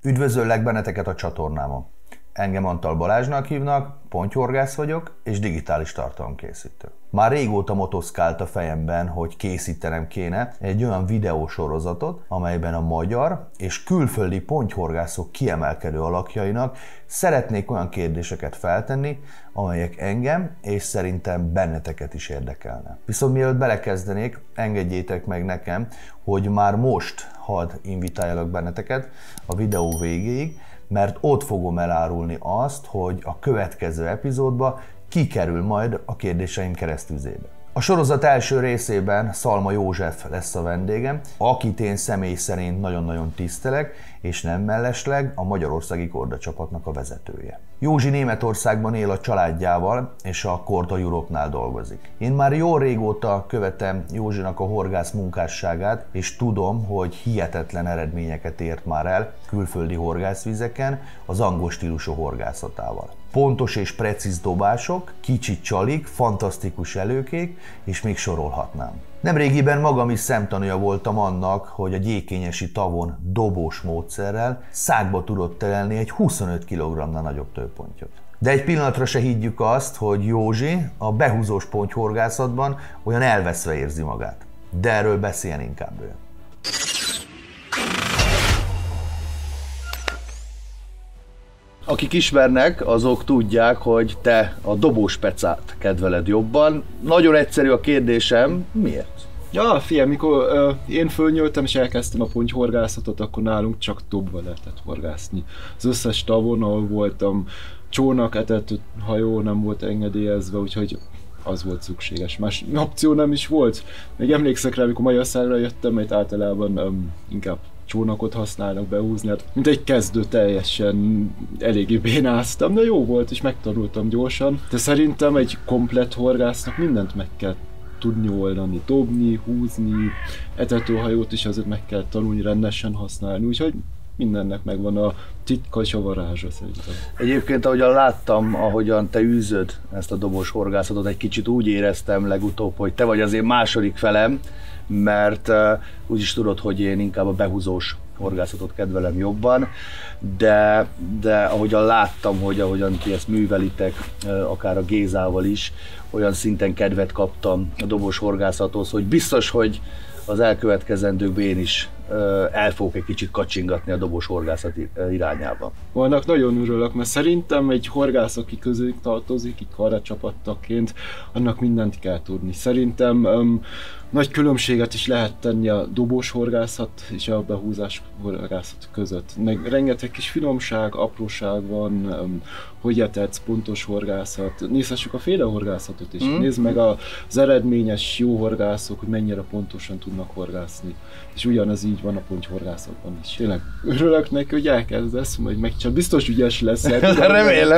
Üdvözöllek benneteket a csatornámon. Engem Antal Balázsnak hívnak, pontyhorgász vagyok és digitális tartalomkészítő. Már régóta motoszkált a fejemben, hogy készítenem kéne egy olyan videósorozatot, amelyben a magyar és külföldi pontyhorgászok kiemelkedő alakjainak szeretnék olyan kérdéseket feltenni, amelyek engem és szerintem benneteket is érdekelne. Viszont mielőtt belekezdenék, engedjétek meg nekem, hogy már most hadd invitáljalak benneteket a videó végéig, mert ott fogom elárulni azt, hogy a következő epizódba kikerül majd a kérdéseim keresztüzébe. A sorozat első részében Szalma József lesz a vendégem, akit én személy szerint nagyon-nagyon tisztelek, és nem mellesleg a magyarországi Korda csapatnak a vezetője. Józsi Németországban él a családjával, és a Korda Europe-nál dolgozik. Én már jó régóta követem Józsinak a horgász munkásságát, és tudom, hogy hihetetlen eredményeket ért már el külföldi horgászvizeken az angol stílusú horgászatával. Pontos és precíz dobások, kicsi csalik, fantasztikus előkék, és még sorolhatnám. Nemrégiben magam is szemtanúja voltam annak, hogy a gyékényesi tavon dobós módszerrel szákba tudott terelni egy 25 kg-nál nagyobb tőpontyot. De egy pillanatra se higgyük azt, hogy Józsi a behúzós pontyhorgászatban olyan elveszve érzi magát. De erről beszéljen inkább ő. Akik ismernek, azok tudják, hogy te a dobós pecát kedveled jobban. Nagyon egyszerű a kérdésem, miért? Ja, figyelj, mikor én fölnyöltem és elkezdtem a pontyhorgászatot, akkor nálunk csak dobba lehetett horgászni. Az összes tavon, ahol voltam, csónak, etető hajó nem volt engedélyezve, úgyhogy az volt szükséges. Más opció nem is volt. Még emlékszek rá, amikor Magyarországra jöttem, mert általában inkább csónakot használnak behúzni, hát mint egy kezdő teljesen eléggé bénáztam, de jó volt, és megtanultam gyorsan. De szerintem egy komplett horgásznak mindent meg kell tudni oldani, dobni, húzni, etetőhajót is azért meg kell tanulni rendesen használni, úgyhogy mindennek megvan a titka és a varázsa szerintem. Egyébként, ahogyan láttam, ahogyan te űzöd ezt a dobós horgászatot, egy kicsit úgy éreztem legutóbb, hogy te vagy az én második felem, mert úgyis tudod, hogy én inkább a behúzós horgászatot kedvelem jobban, de ahogyan láttam, hogy ahogyan ti ezt művelitek, akár a Gézával is, olyan szinten kedvet kaptam a dobós horgászathoz, hogy biztos, hogy az elkövetkezendőkben én is el fogok egy kicsit kacsingatni a dobós horgászat irányába. Vannak nagyon örülök, mert szerintem egy horgász, aki közéjük tartozik, így Korda csapattaként, annak mindent kell tudni. Szerintem nagy különbséget is lehet tenni a dobós horgászat és a behúzás horgászat között. Meg rengeteg kis finomság, apróság van, hogy etetsz, pontos horgászat. Nézhessük a féle horgászatot is. Nézd meg az eredményes jó horgászok, hogy mennyire pontosan tudnak horgászni. És ugyanaz így van a pontyhorgászatban is. Tényleg örülök neki, hogy elkezdesz, majd megcsinálod. Biztos ügyes leszel. Remélem.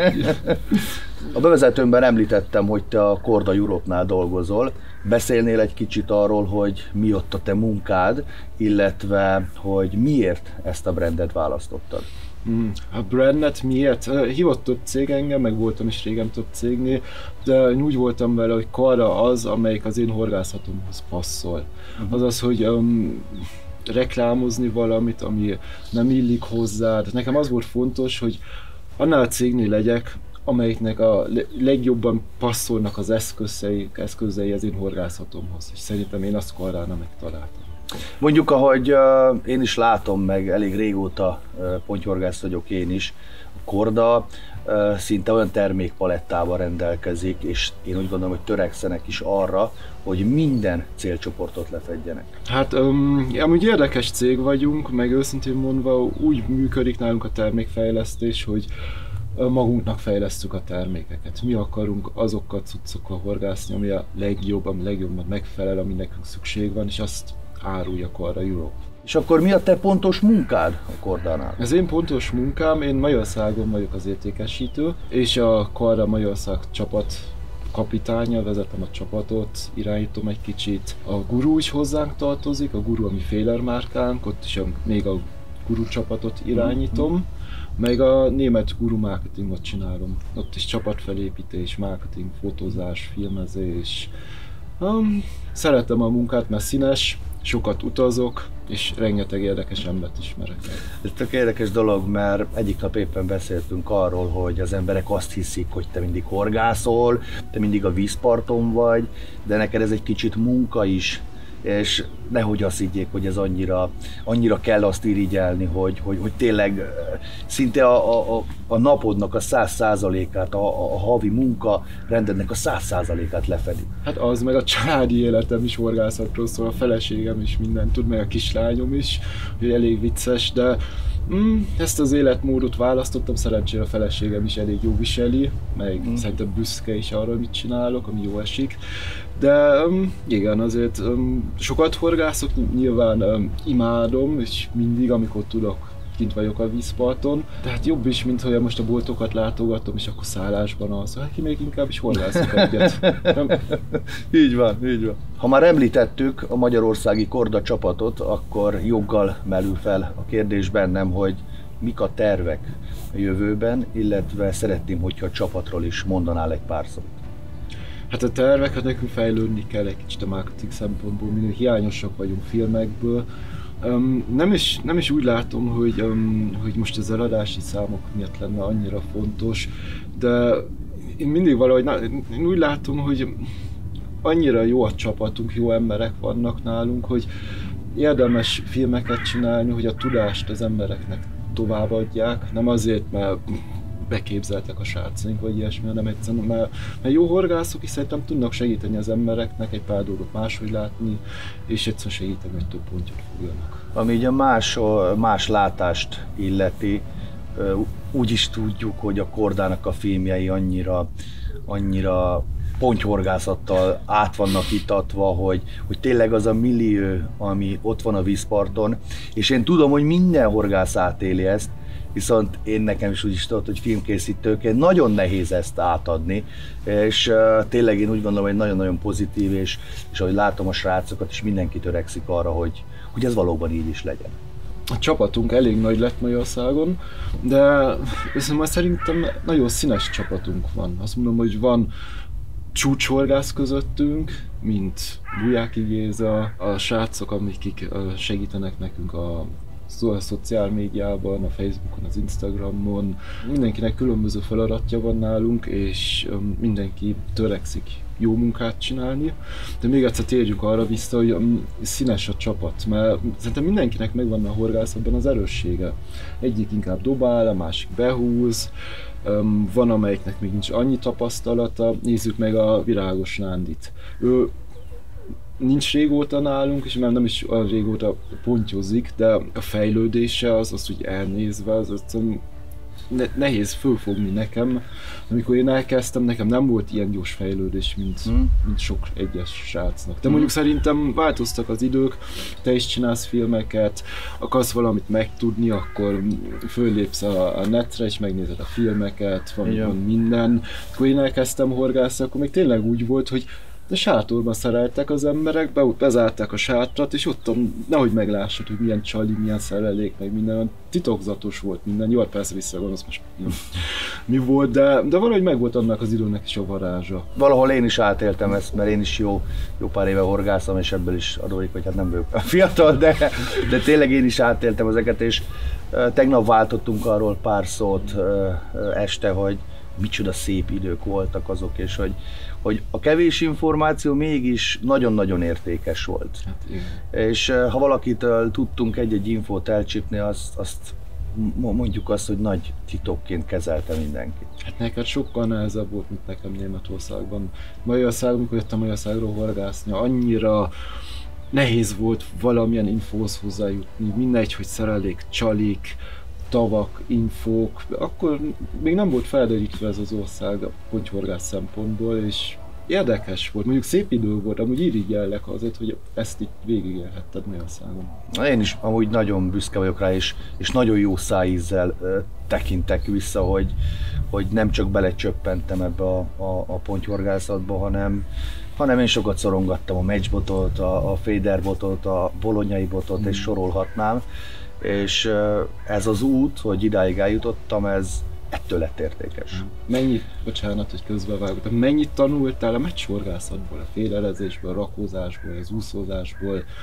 A bevezetőmben említettem, hogy te a Korda Europe-nál dolgozol. Beszélnél egy kicsit arról, hogy mi ott a te munkád, illetve hogy miért ezt a brandet választottad? A brandet miért? Hívott több cég engem, meg voltam is régen több cégnél, de úgy voltam vele, hogy Korda az, amelyik az én horgászatomhoz passzol. Azaz, hogy reklámozni valamit, ami nem illik hozzád. Nekem az volt fontos, hogy annál a cégnél legyek, amelyiknek a legjobban passzolnak az eszközei az én horgászatomhoz. És szerintem én azt Kordánál megtaláltam. Mondjuk, ahogy én is látom, meg elég régóta pontyhorgász vagyok én is, a Korda szinte olyan termékpalettával rendelkezik, és én úgy gondolom, hogy törekszenek is arra, hogy minden célcsoportot lefedjenek. Hát amúgy érdekes cég vagyunk, meg őszintén mondva úgy működik nálunk a termékfejlesztés, hogy magunknak fejlesztjük a termékeket. Mi akarunk azokkal cuccokkal horgászni, ami a legjobb, ami legjobban megfelel, ami nekünk szükség van, és azt árulja Korda Europe. És akkor mi a te pontos munkád a Kordánál? Az én pontos munkám, én Magyarországon vagyok az értékesítő, és a Korda Magyarország csapat kapitánya, vezetem a csapatot, irányítom egy kicsit. A Guru is hozzánk tartozik, a Guru a mi Fehler márkánk, ott is még a Guru csapatot irányítom. Meg a német Guru marketingot csinálom. Ott is csapatfelépítés, marketing, fotózás, filmezés. Szeretem a munkát, mert színes, sokat utazok, és rengeteg érdekes embert ismerek. Ez tök érdekes dolog, mert egyik nap éppen beszéltünk arról, hogy az emberek azt hiszik, hogy te mindig horgászol, te mindig a vízparton vagy, de neked ez egy kicsit munka is, és nehogy azt higgyék, hogy ez annyira kell azt irigyelni, hogy tényleg szinte a napodnak a 100%-át, a havi munka rendednek a 100%-át lefedi. Hát az, meg a családi életem is horgászatról szól, a feleségem is mindent tud, meg a kislányom is, hogy elég vicces, de ezt az életmódot választottam, szerencsére a feleségem is elég jó viseli, meg szerintem büszke is arra, mit csinálok, ami jó esik. De igen, azért sokat horgászok, nyilván imádom, és mindig, amikor tudok, kint vagyok a vízparton. Tehát jobb is, mint hogy most a boltokat látogatom, és akkor szállásban alszom. Hát ki még inkább is horgászok egyet. Így van, így van. Ha már említettük a magyarországi Korda csapatot, akkor joggal merül fel a kérdés bennem, hogy mik a tervek a jövőben, illetve szeretném, hogyha a csapatról is mondanál egy pár szót. Hát a terveket nekünk fejlődni kell egy kicsit a marketing szempontból, minél hiányosak vagyunk filmekből. Nem is úgy látom, hogy most az eladási számok miatt lenne annyira fontos, de én mindig valahogy én úgy látom, hogy annyira jó a csapatunk, jó emberek vannak nálunk, hogy érdemes filmeket csinálni, hogy a tudást az embereknek továbbadják, nem azért, mert beképzeltek a srácaink, vagy ilyesmi, hanem egyszerűen, mert jó horgászok is szerintem tudnak segíteni az embereknek egy pár dolgot máshogy látni, és egyszerűen segíteni, hogy több pontot fogjanak. Ami így a más látást illeti, úgy is tudjuk, hogy a Kordának a filmjei annyira pontyhorgászattal át vannak itatva, hogy tényleg az a millió, ami ott van a vízparton, és én tudom, hogy minden horgász átéli ezt, viszont nekem is úgy is tudod, hogy filmkészítőként nagyon nehéz ezt átadni, és tényleg én úgy gondolom, hogy nagyon-nagyon pozitív, és ahogy látom a srácokat, és mindenki törekszik arra, hogy ez valóban így is legyen. A csapatunk elég nagy lett Magyarországon, de szerintem nagyon színes csapatunk van. Azt mondom, hogy van csúcshorgász közöttünk, mint Bujáki Géza, a srácok, akik segítenek nekünk a szociál médiában, a Facebookon, az Instagramon. Mindenkinek különböző feladatja van nálunk, és mindenki törekszik jó munkát csinálni. De még egyszer térjünk arra vissza, hogy színes a csapat, mert szerintem mindenkinek megvan a horgászatban az erőssége. Egyik inkább dobál, a másik behúz, van amelyiknek még nincs annyi tapasztalata. Nézzük meg a Virágos Nándit. Ő nincs régóta nálunk, és nem is olyan régóta pontyozik, de a fejlődése az úgy elnézve, az nehéz fölfogni nekem. Amikor én elkezdtem, nekem nem volt ilyen gyors fejlődés, mint sok egyes srácnak. De mondjuk szerintem változtak az idők, te is csinálsz filmeket, akarsz valamit megtudni, akkor föllépsz a netre, és megnézed a filmeket, van minden. Akkor én elkezdtem horgászni, akkor még tényleg úgy volt, hogy de sátorban szereltek az emberek, bezárták a sátrat, és ott nehogy meglássad, hogy milyen csali, milyen szerelék, meg minden, titokzatos volt minden. Jó, persze visszagondolsz most mi volt, de valahogy meg volt annak az időnek is a varázsa. Valahol én is átéltem ezt, mert én is jó pár éve horgászom, és ebből is adódik, hogy hát nem vagyok fiatal, de tényleg én is átéltem ezeket, és tegnap váltottunk arról pár szót este, hogy micsoda szép idők voltak azok, és hogy a kevés információ mégis nagyon-nagyon értékes volt. Hát igen. És ha valakitől tudtunk egy-egy infót elcsípni, azt mondjuk azt, hogy nagy titokként kezelte mindenki. Hát neked sokkal nehezebb volt, mint nekem Németországban. Magyarországon, amikor jöttem Magyarországról horgászni, annyira nehéz volt valamilyen infóhoz hozzájutni. Mindegy, hogy szerelék, csalik, tavak, infók, akkor még nem volt felderítve ez az ország a pontyhorgász szempontból, és érdekes volt, mondjuk szép idő volt, amúgy irigyellek azért, hogy ezt itt végigélhetted Magyarországon. Én is amúgy nagyon büszke vagyok rá, és nagyon jó szájízzel tekintek vissza, hogy nem csak belecsöppentem ebbe a pontyhorgászatba, hanem én sokat szorongattam a matchbotot, a faderbotot, a bolonyai botot, és sorolhatnám. És ez az út, hogy idáig eljutottam, ez ettől lett értékes. Bocsánat, hogy közbevágok, mennyit tanultál a meccshorgászatból, a félelezésből, a rakózásból, az úszózásból,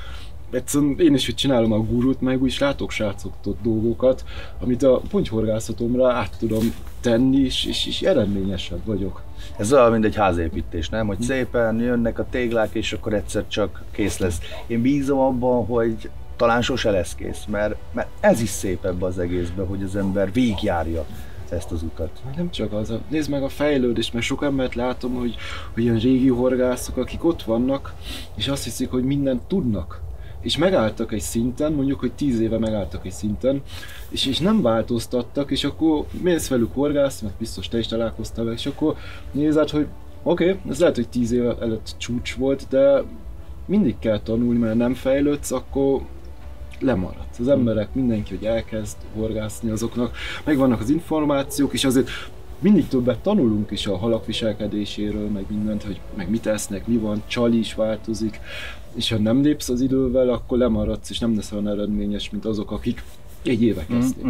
egyszerűen én is csinálom a gurút, meg úgy látok srácoktól dolgokat, amit a pontyhorgászatomra át tudom tenni, és eredményesebb vagyok. Ez olyan, mint egy házépítés, nem? Hogy szépen jönnek a téglák, és akkor egyszer csak kész lesz. Én bízom abban, hogy talán sose lesz kész, mert ez is szép ebbe az egészben, hogy az ember végigjárja ezt az utat. Nem csak az, nézd meg a fejlődést, mert sok embert látom, hogy ilyen régi horgászok, akik ott vannak, és azt hiszik, hogy mindent tudnak. És megálltak egy szinten, mondjuk, hogy 10 éve megálltak egy szinten, és nem változtattak, és akkor mész velük horgászni, mert biztos te is találkoztál vele, és akkor nézed, hogy oké, ez lehet, hogy 10 éve előtt csúcs volt, de mindig kell tanulni, mert nem fejlődsz, akkor lemaradsz. Az emberek, mindenki, hogy elkezd horgászni, azoknak megvannak az információk, és azért mindig többet tanulunk is a halak viselkedéséről, meg mindent, hogy meg mit esznek, mi van, csali is változik, és ha nem lépsz az idővel, akkor lemaradsz, és nem lesz olyan eredményes, mint azok, akik egy éve kezdték.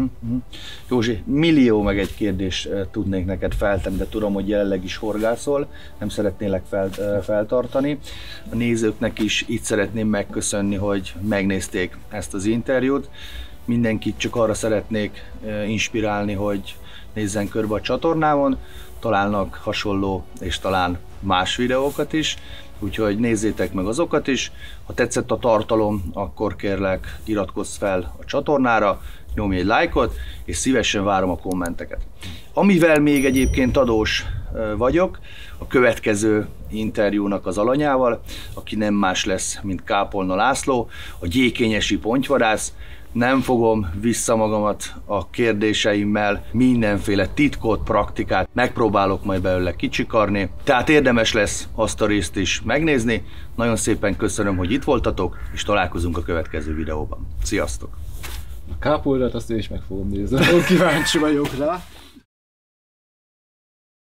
Józsi, millió meg egy kérdés tudnék neked feltenni, de tudom, hogy jelenleg is horgászol, nem szeretnélek feltartani. A nézőknek is itt szeretném megköszönni, hogy megnézték ezt az interjút. Mindenkit csak arra szeretnék inspirálni, hogy nézzen körbe a csatornámon, találnak hasonló és talán más videókat is, úgyhogy nézzétek meg azokat is. Ha tetszett a tartalom, akkor kérlek iratkozz fel a csatornára, nyomj egy lájkot, és szívesen várom a kommenteket. Amivel még egyébként adós vagyok, a következő interjúnak az alanyával, aki nem más lesz, mint Kápolna László, a gyékényesi pontyvadász. Nem fogom vissza magamat a kérdéseimmel, mindenféle titkot, praktikát megpróbálok majd belőle kicsikarni. Tehát érdemes lesz azt a részt is megnézni. Nagyon szépen köszönöm, hogy itt voltatok, és találkozunk a következő videóban. Sziasztok! A kápolnát azt én is meg fogom nézni, kíváncsi vagyok rá.